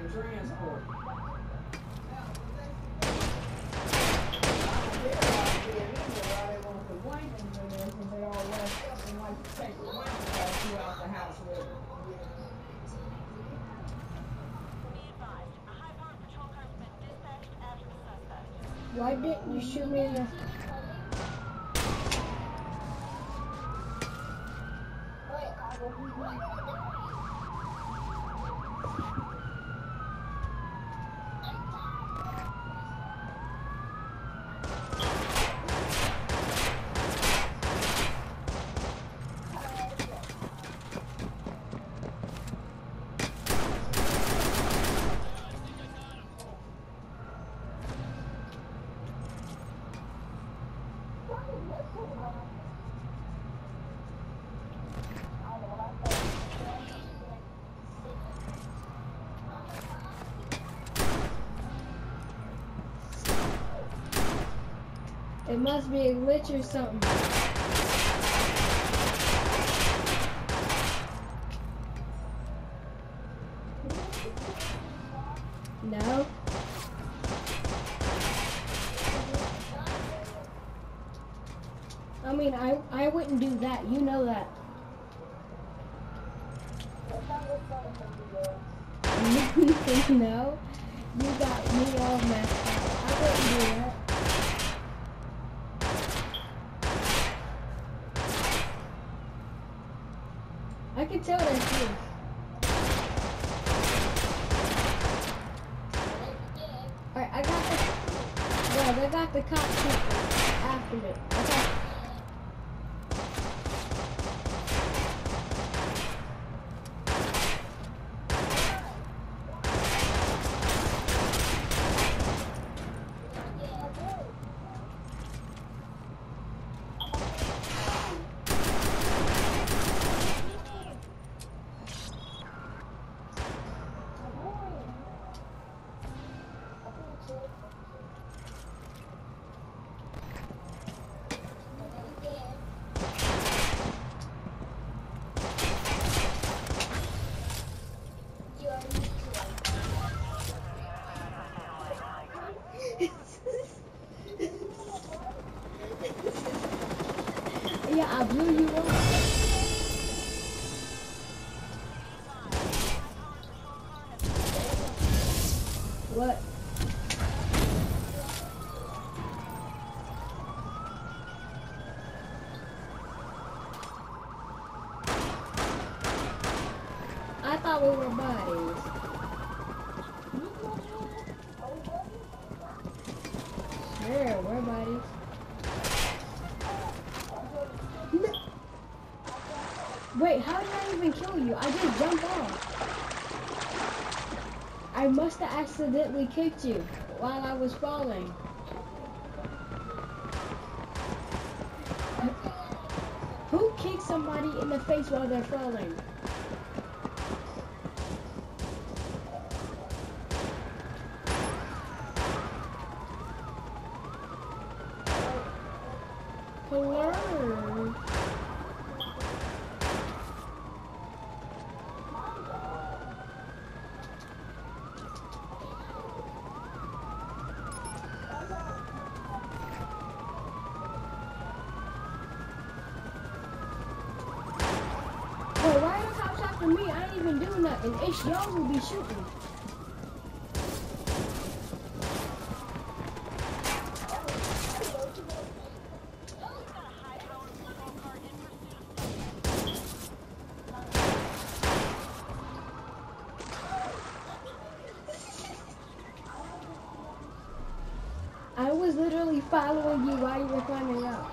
transport. They all left and like to take the money throughout the house with them. Why didn't you shoot me in the... It must be a glitch or something. No. I mean, I wouldn't do that. You know that. No. You got me all messed up. I wouldn't do that. I can tell that's you. Alright, I got the... Yeah, they got the cop people after me. Okay. Yeah, I blew you up. What? I thought we were buddies. Yeah, we're buddies. Wait, how did I even kill you? I just jumped off. I must have accidentally kicked you while I was falling. Who kicks somebody in the face while they're falling? Hello? Well, why are the cops after me? I ain't even doing nothing. It's y'all who be shooting. I was literally following you while you were climbing up.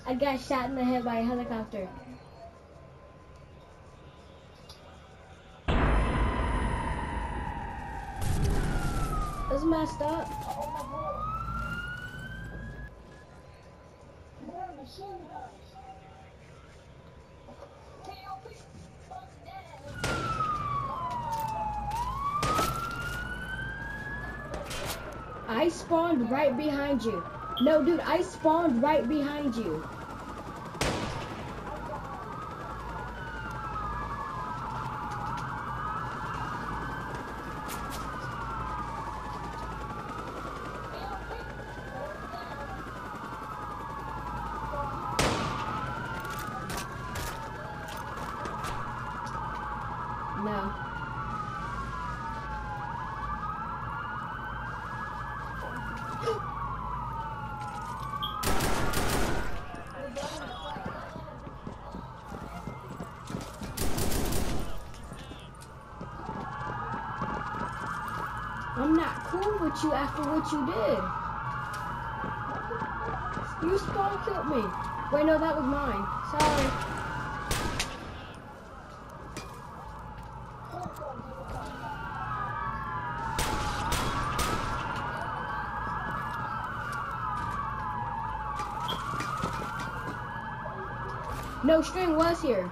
I got shot in the head by a helicopter. That's messed up. I spawned right behind you. No, dude, I spawned right behind you. No. I'm not cool with you after what you did. You spawn killed me. Wait, no, that was mine. Sorry. No, String was here.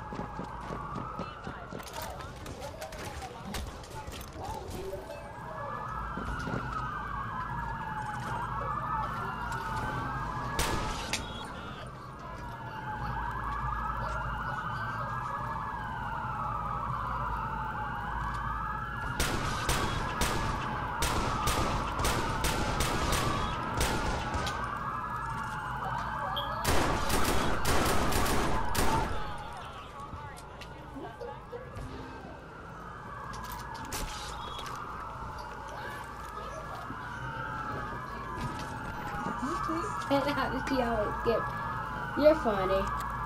And how did you always get? You're funny.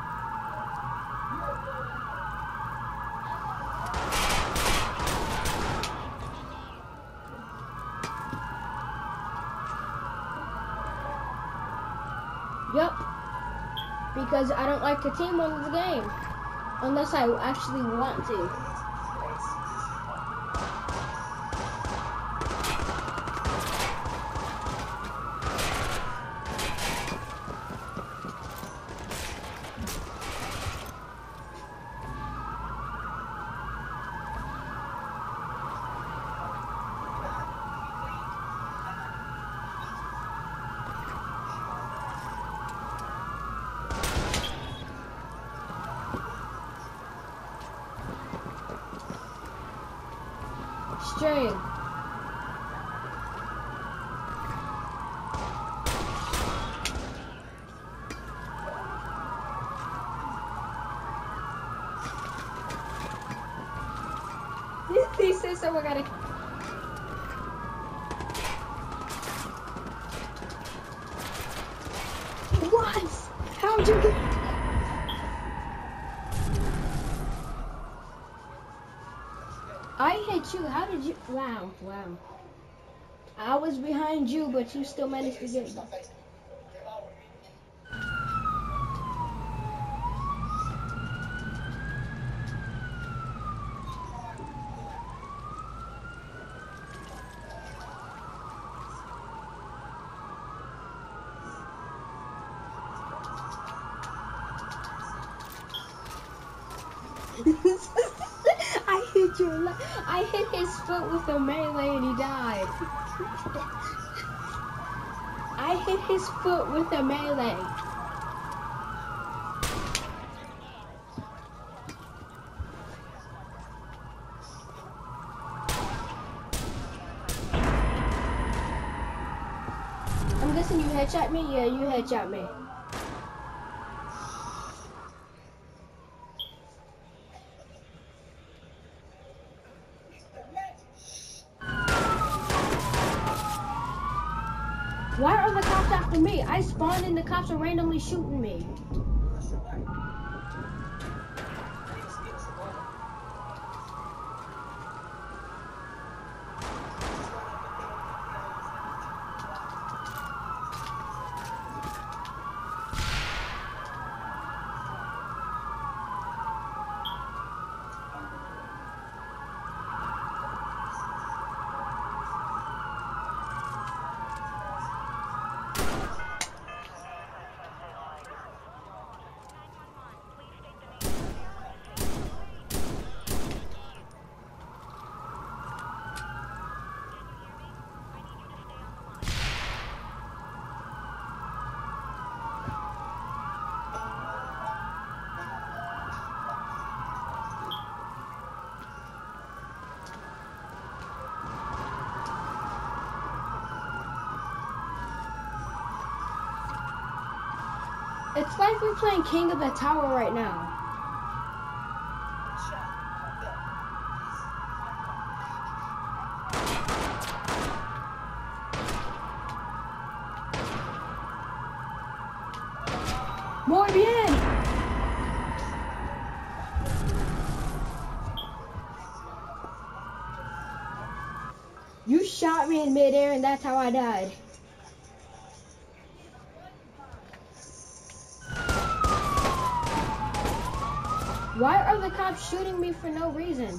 Yup. Because I don't like the team mode of the game. Unless I actually want to. String. He says so. I gotta. What? How'd you get? I hit you. How did you? Wow, wow. I was behind you, but you still managed to get me. I hit you. I hit his foot with a melee and he died. I hit his foot with a melee. I'm guessing you headshot me? Yeah, you headshot me. Why are the cops after me? I spawned and the cops are randomly shooting me. It's like we're playing King of the Tower right now. Muy bien! You shot me in midair and that's how I died. Why are the cops shooting me for no reason?